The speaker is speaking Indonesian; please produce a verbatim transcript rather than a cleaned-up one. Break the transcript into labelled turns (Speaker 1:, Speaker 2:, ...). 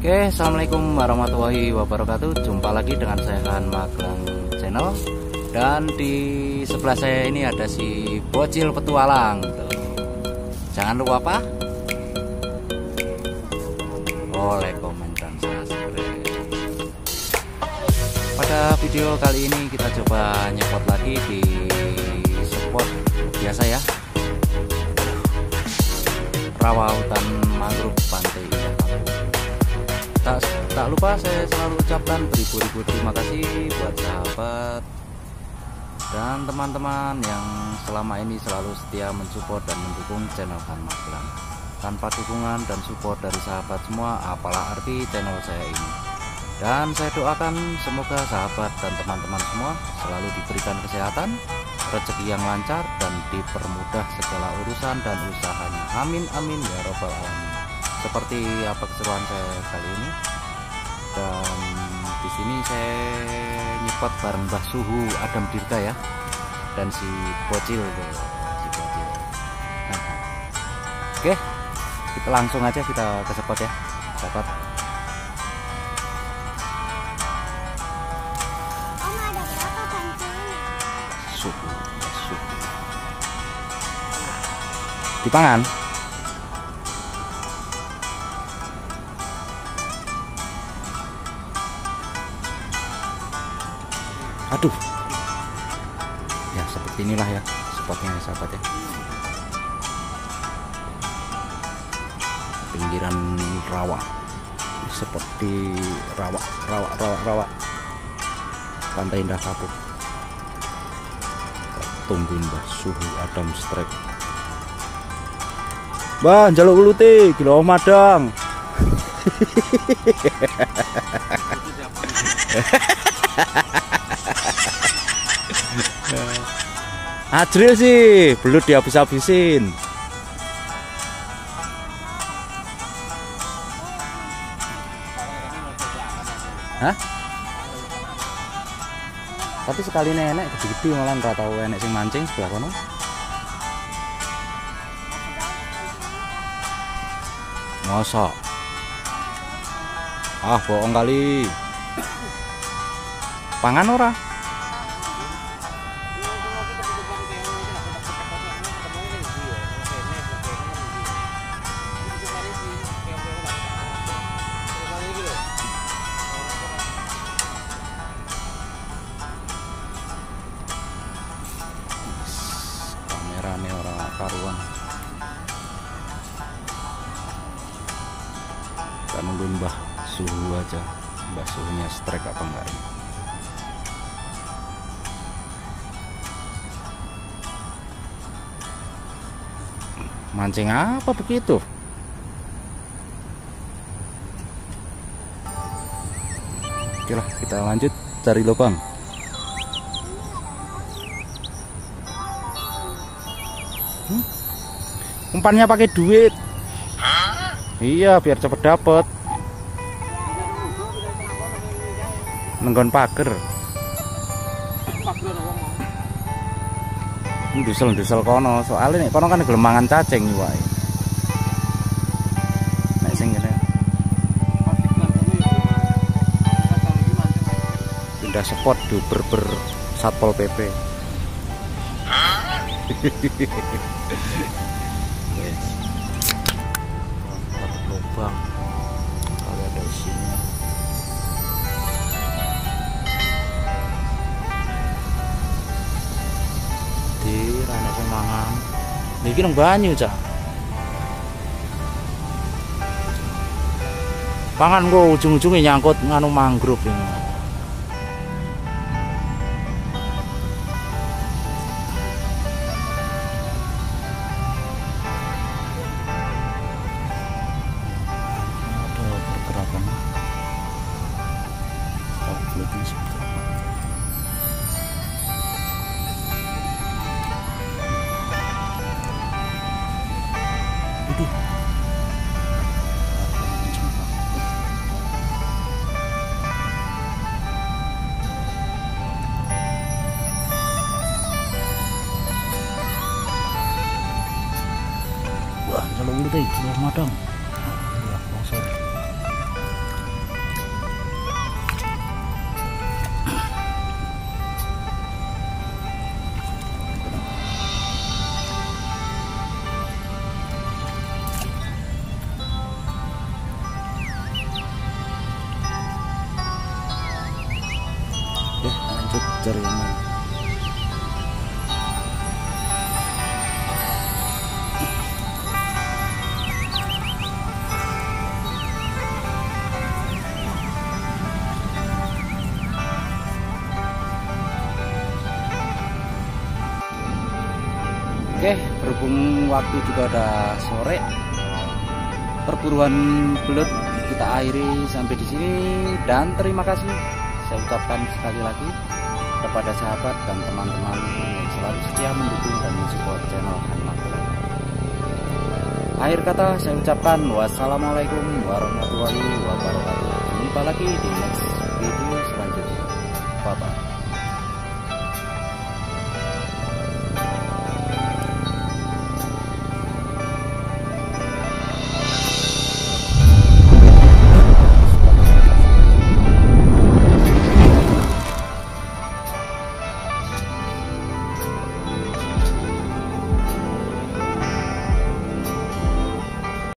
Speaker 1: Oke, assalamualaikum warahmatullahi wabarakatuh. Jumpa lagi dengan saya Han Magelang Channel. Dan di sebelah saya ini ada si bocil petualang. Jangan lupa apa? Oleh komen dan subscribe. Pada video kali ini kita coba nyepot lagi di spot biasa ya, rawa hutan mangrove Pantai Indah Kapuk. Tak, tak lupa saya selalu ucapkan beribu-ribu terima kasih buat sahabat dan teman-teman yang selama ini selalu setia mensupport dan mendukung channel Han Magelang. Tanpa dukungan dan support dari sahabat semua, apalah arti channel saya ini. Dan saya doakan semoga sahabat dan teman-teman semua selalu diberikan kesehatan, rezeki yang lancar, dan dipermudah segala urusan dan usahanya. Amin amin ya robbal alamin. Seperti apa keseruan saya kali ini, dan di sini saya nyepot bareng Mbah Suhu Adam Dirga ya, dan si bocil tuh, si bocil. Nah, oke, kita langsung aja kita ke spot ya, sahabat. Suhu, suhu. Dipangan. Aduh, ya seperti inilah ya spotnya sahabat ya, pinggiran rawa, seperti rawa rawa rawa rawa Pantai Indah Kapuk. Tungguin Mbah Suhu Adam Strike. Mbah njaluk ulute kilo madang. Adril sih, belut dihabis-habisin. Hah? Tapi sekali nenek gede-gede malah nggak tahu enek sing mancing sebelah kono. Mosok. Ah, bohong kali. Pangan ora? Kamerane ora karuan. Kita nungguin Mbah Suhu aja, Mbah Suhunya strike apa enggak ini. Mancing apa begitu? Oke lah, kita lanjut cari lubang. Hmm? Umpannya pakai duit. Iya, biar cepet dapet. Nenggon pager. Dusel-dusel kono, soalnya nih kono kan gelemangan cacing nih wae. Nek sing kene pindah spot di berber Satpol P P. Yes. Dapat lubang. Kalau ada isinya. Anak semangan niki nang banyu cak pangan kok ujung-ujungnya nyangkut nganu mangrove ini. Ada pergerakan tabletnya seperti apa? Wah, kalau udah deh, keluar madam. Ya, langsung. Oke, berhubung waktu juga udah sore, perburuan belut kita akhiri sampai di sini, dan terima kasih saya ucapkan sekali lagi kepada sahabat dan teman-teman yang selalu setia mendukung dan mensupport channel Hanmak. Akhir kata saya ucapkan wassalamualaikum warahmatullahi wabarakatuh. Jumpa lagi di next video selanjutnya. Bye bye.